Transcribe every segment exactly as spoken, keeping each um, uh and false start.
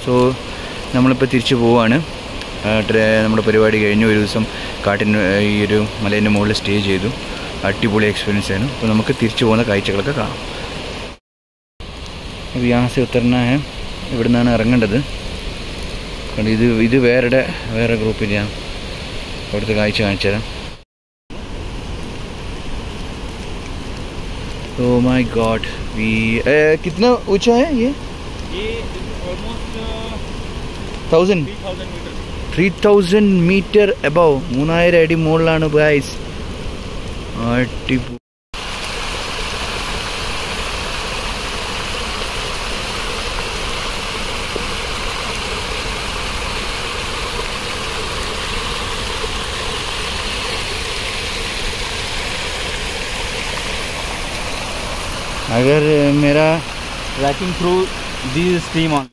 So നമ്മളിപ്പോൾ തിരിച്ചു പോവുകയാണ്. നമ്മുടെ പരിപാടി കഴിഞ്ഞു. ഒരു ദിവസം കാട്ടിന് ഈ ഒരു മലേൻ്റെ മുകളിൽ സ്റ്റേ ചെയ്തു. അടിപൊളി എക്സ്പീരിയൻസ് ആയിരുന്നു. അപ്പോൾ നമുക്ക് തിരിച്ചു പോകുന്ന കാഴ്ചകളൊക്കെ കാണാം. വ്യാസ ഉത്തരണ ഇവിടെ നിന്നാണ് ഇറങ്ങേണ്ടത്. ഇത് ഇത് വേറെ വേറെ ഗ്രൂപ്പിൻ്റെയാണ്. അവിടുത്തെ കാഴ്ച കാണിച്ചു തരാം. Oh my God, we uh, कितना ऊंचा है ये? ये almost thousand. Three thousand meter above. മൂന്നായിരം അടി മുകളിലാണ് guys. അടിപൊളി. अगर मेरा trekking through this stream on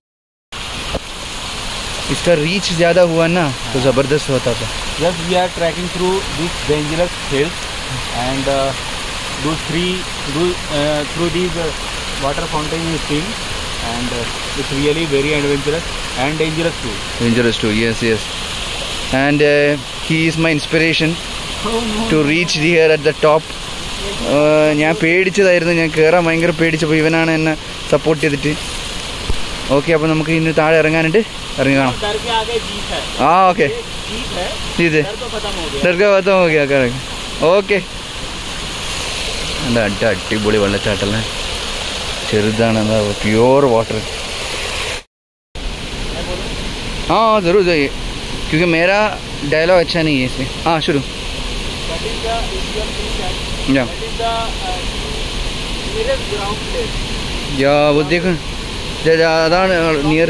इसका रीच ज़्यादा हुआ ना तो ज़बरदस्त होता था. Just we are trekking through this dangerous hills and do three do through these water fountain stream and it's really very adventurous and dangerous too. Dangerous too, yes, yes. And uh, he is my inspiration oh, no. to reach here at the top. ഞാൻ പേടിച്ചതായിരുന്നു. ഞാൻ കയറാൻ ഭയങ്കര പേടിച്ചപ്പോൾ ഇവനാണ് എന്നെ support ചെയ്തിട്ട്. Okay, അപ്പോൾ നമുക്ക് ഇന്ന് താഴെ ഇറങ്ങാനുണ്ട്. ഇറങ്ങി കാണാം. ആ ഓക്കെ ഇത് ഡർഗ പത്താം ഓക്കെ ഓക്കെ ഓക്കെ. എൻ്റെ അഡ അടിപൊളി വെള്ളച്ചാട്ടല്ലേ. ചെറുതാണ്, എന്താ പ്യോർ വാട്ടർ. हाँ ज़रूर जाइए क्योंकि मेरा डायलॉग अच्छा नहीं है इसमें. हाँ शुरू. Yeah. Yeah, वो देखो अതാണ് near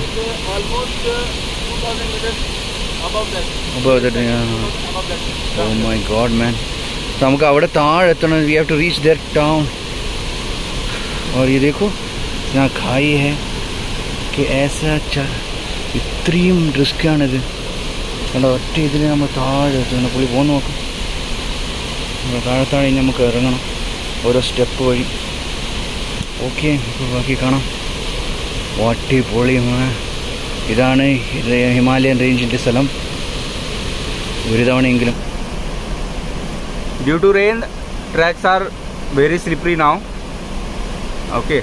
above that. Oh my God man, നമുക്ക് അവിടെ താഴെ എത്തണം. we have to reach that town. और ये देखो यहाँ खाई है कि ऐसा चल ഇത്രയും റിസ്ക്കാണിത്. കണ്ടോ, ഒറ്റ ഇതിൽ നമ്മൾ താഴെ എത്തണം. പുള്ളി പോന്ന് നോക്കാം. താഴത്താഴെ നമുക്ക് ഇറങ്ങണം ഓരോ സ്റ്റെപ്പ് വഴി. ഓക്കെ, ഇപ്പോൾ ബാക്കി കാണാം. വാട്ടി പൊളി. ഇതാണ് ഹിമാലയൻ റേഞ്ചിൻ്റെ സ്ഥലം. ഒരു തവണയെങ്കിലും. Due to rain tracks are very slippery now. Okay,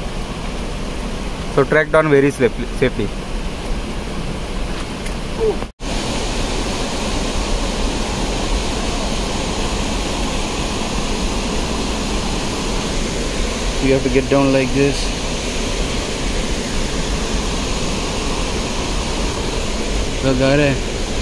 so track down very safely. You have to get down like this. So घर है.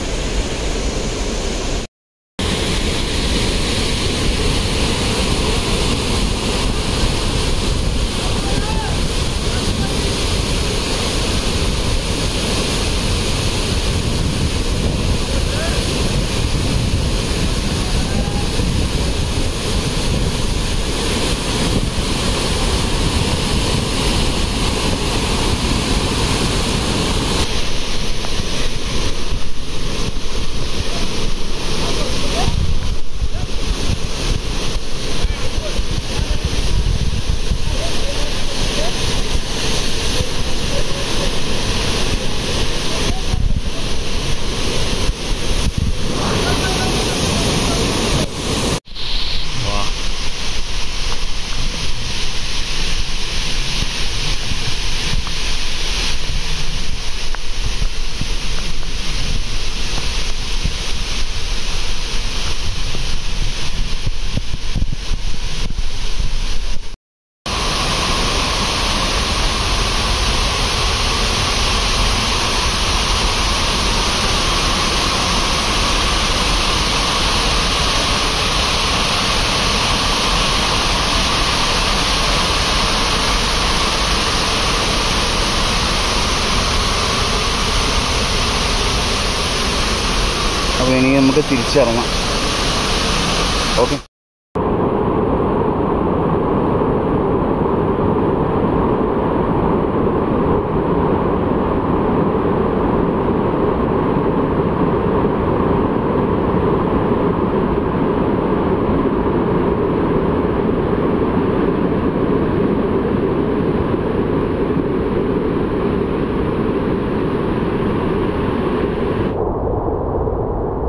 അപ്പോൾ ഇനി നമുക്ക് തിരിച്ചിറങ്ങാം. ഓക്കെ.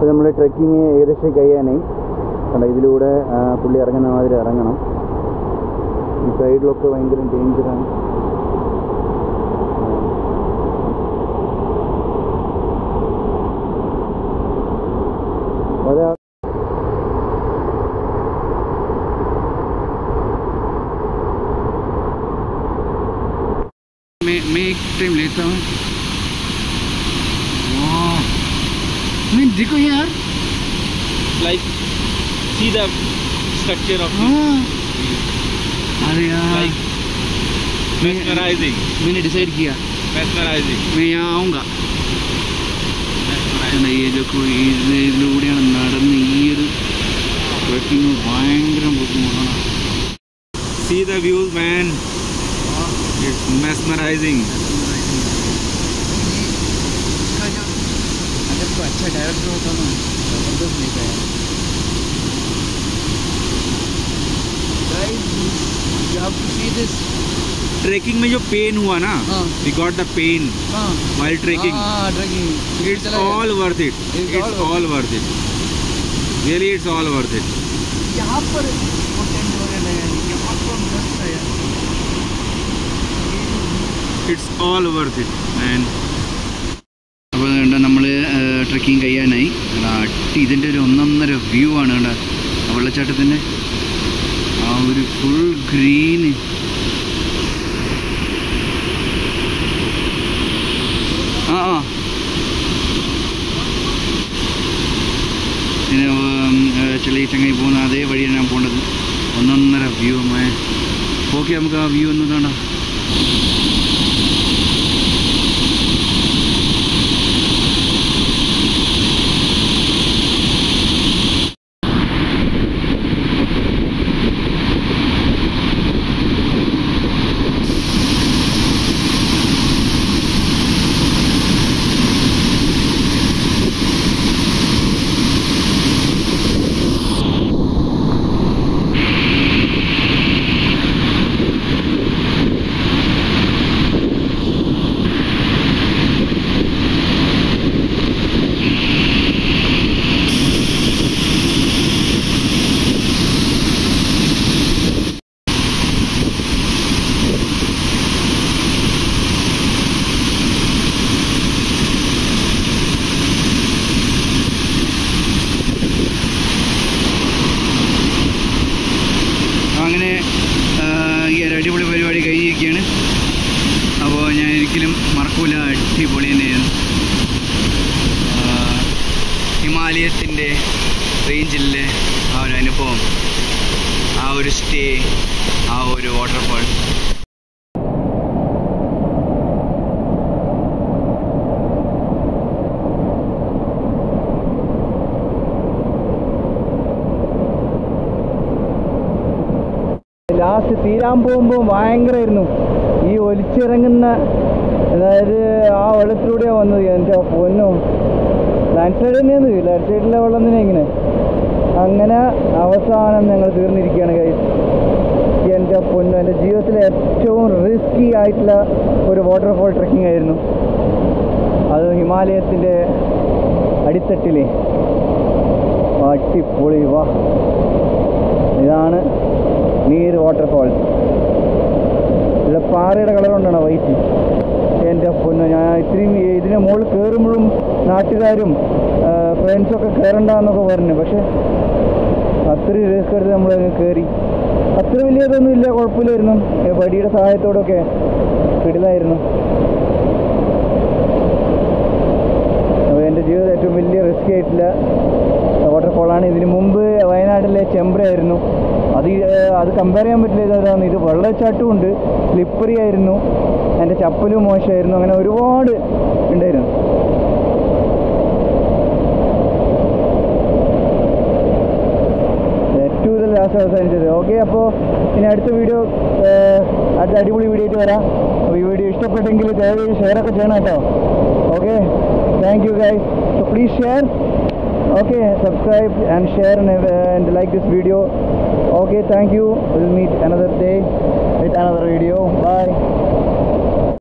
അപ്പോൾ നമ്മൾ ട്രെക്കിങ് ഏകദേശം കഴിയാനായി. കണ്ടോ, ഇതിലൂടെ പുള്ളി ഇറങ്ങുന്ന മാതിരി ഇറങ്ങണം. ഈ സൈഡിലൊക്കെ ഭയങ്കര ഡേഞ്ചറാണ്. ഒരാ मैं मैं एक टाइम लेता हूँ. मैं देखो यार, Like, see the structure of हाँ, अरे यार, like mesmerizing. मैंने डिसाइड किया Mesmerizing. मैं यहाँ आऊँगा. Mesmerizing. ये देखो, ഇതിലൂടെയാണ് നടന്ന് ഈ ഒരു ട്രക്കിങ് ഭയങ്കര ബുദ്ധിമുട്ടാണ്. See the views, man. It's mesmerizing. अगर तो अच्छा डायरेक्टर होता ना, जबरदस्त लेता है. Guys, you have to see this. Trekking में जो pain हुआ ना, हाँ. we got the pain हाँ, while trekking. हाँ, trekking. It's all worth it. It's It's all all worth it. Really, it's all worth it. यहाँ पर वो टेंट वगैरह लगा है, यहाँ पर मस्त है यार. It's all worth it, man. അപ്പോൾ കണ്ട നമ്മൾ ട്രെക്കിങ് കഴിയാനായി. അട്ടി ഇതിൻ്റെ ഒരു ഒന്നൊന്നര വ്യൂ ആണ് കണ്ട, ആ വെള്ളച്ചാട്ടത്തിൻ്റെ ആ ഒരു ഫുൾ ഗ്രീന്. ആ ആ പിന്നെ ചെളി ചങ്ങായി പോകുന്ന അതേ വഴിയാണ് ഞാൻ പോകേണ്ടത്. ഒന്നൊന്നര വ്യൂ. ഓക്കെ, നമുക്ക് ആ വ്യൂ ഒന്ന് കാണാം. അങ്ങനെ ഈ ഒരു അടിപൊളി പരിപാടി കഴിഞ്ഞിരിക്കുകയാണ്. അപ്പോൾ ഞാൻ ഒരിക്കലും മറക്കൂല, അടിപൊളി തന്നെയായിരുന്നു. ഹിമാലയത്തിൻ്റെ റേഞ്ചിലെ ആ ഒരു അനുഭവം, ആ ഒരു സ്റ്റേ, ആ ഒരു വാട്ടർഫാൾ. ലാസ്റ്റ് തീരാൻ പോകുമ്പോൾ ഭയങ്കരമായിരുന്നു ഈ ഒലിച്ചിറങ്ങുന്ന, അതായത് ആ വെള്ളത്തിലൂടെയാണ് വന്നത്. എൻ്റെ പൊന്നും, ലാൻഡ് സൈഡ് തന്നെയാണ്, ലെഫ്റ്റ് സൈഡിലെ വെള്ളം തന്നെ ഇങ്ങനെ. അങ്ങനെ അവസാനം ഞങ്ങൾ തീർന്നിരിക്കുകയാണ് ഗൈസ്. എൻ്റെ പൊന്നും, എൻ്റെ ജീവിതത്തിലെ ഏറ്റവും റിസ്കി ആയിട്ടുള്ള ഒരു വാട്ടർഫോൾ ട്രെക്കിംഗ് ആയിരുന്നു അത്. ഹിമാലയത്തിൻ്റെ അടിത്തട്ടിൽ അടിപൊളി. വാ, ഇതാണ് നീർ വാട്ടർഫോൾസ്. ഇവിടെ പാറയുടെ കളർ കൊണ്ടാണ് വൈറ്റ്. എൻ്റെ പൊന്ന്, ഞാൻ ഇത്രയും ഇതിന് മുകളിൽ കയറുമ്പോഴും നാട്ടുകാരും ഫ്രണ്ട്സൊക്കെ കയറണ്ടെന്നൊക്കെ പറഞ്ഞു. പക്ഷെ അത്രയും റിസ്ക് എടുത്ത് നമ്മൾ കയറി. അത്ര വലിയതൊന്നും ഇല്ല, കുഴപ്പമില്ലായിരുന്നു. വടിയുടെ സഹായത്തോടൊക്കെ കിടിലായിരുന്നു. അപ്പോൾ എൻ്റെ ജീവിതത്തിൽ ഏറ്റവും വലിയ റിസ്ക് ആയിട്ടുള്ള വാട്ടർഫോളാണ്. ഇതിന് മുമ്പ് വയനാട്ടിലെ ചെമ്പ്രയായിരുന്നു. അത് അത് കമ്പയർ ചെയ്യാൻ പറ്റില്ല. ഇതാണ്, ഇത് വെള്ളച്ചാട്ടവും ഉണ്ട്, സ്ലിപ്പറി ആയിരുന്നു, എൻ്റെ ചപ്പലും മോശമായിരുന്നു. അങ്ങനെ ഒരുപാട് ഉണ്ടായിരുന്നു. ഏറ്റവും കൂടുതൽ ലാസ്റ്റ് അവസാനിച്ചത്. ഓക്കെ, അപ്പോൾ ഇനി അടുത്ത വീഡിയോ, അടുത്ത അടിപൊളി വീഡിയോ ആയിട്ട് വരാം. അപ്പോൾ ഈ വീഡിയോ ഇഷ്ടപ്പെട്ടെങ്കിൽ ദയവായി ഷെയറൊക്കെ ചെയ്യണം കേട്ടോ. Okay, thank you guys. So please share. Okay, subscribe and share and, uh, and like this video. Okay, thank you. We'll meet another day with another video. Bye.